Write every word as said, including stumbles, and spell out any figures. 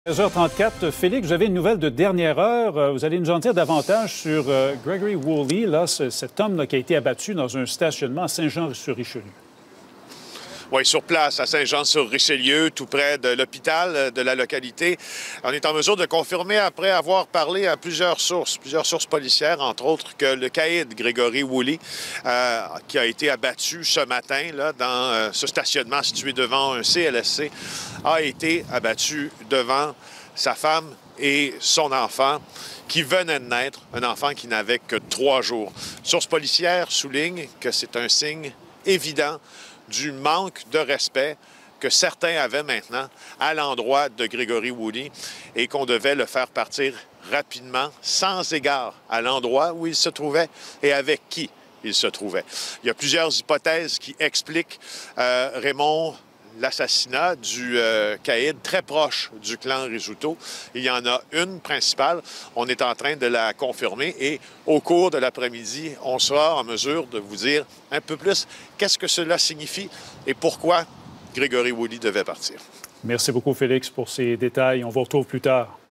seize heures trente-quatre, Félix, vous avez une nouvelle de dernière heure. Vous allez nous en dire davantage sur euh, Gregory Woolley, là, cet homme là, qui a été abattu dans un stationnement à Saint-Jean-sur-Richelieu. Oui, sur place, à Saint-Jean-sur-Richelieu, tout près de l'hôpital de la localité. On est en mesure de confirmer, après avoir parlé à plusieurs sources, plusieurs sources policières, entre autres, que le caïd Gregory Woolley, euh, qui a été abattu ce matin là, dans euh, ce stationnement situé devant un C L S C, a été abattu devant sa femme et son enfant qui venait de naître, un enfant qui n'avait que trois jours. Sources policières soulignent que c'est un signe évident du manque de respect que certains avaient maintenant à l'endroit de Gregory Woolley et qu'on devait le faire partir rapidement, sans égard à l'endroit où il se trouvait et avec qui il se trouvait. Il y a plusieurs hypothèses qui expliquent, euh, Raymond, l'assassinat du euh, caïd très proche du clan Rizzuto. Il y en a une principale. On est en train de la confirmer et au cours de l'après-midi, on sera en mesure de vous dire un peu plus qu'est-ce que cela signifie et pourquoi Gregory Woolley devait partir. Merci beaucoup, Félix, pour ces détails. On vous retrouve plus tard.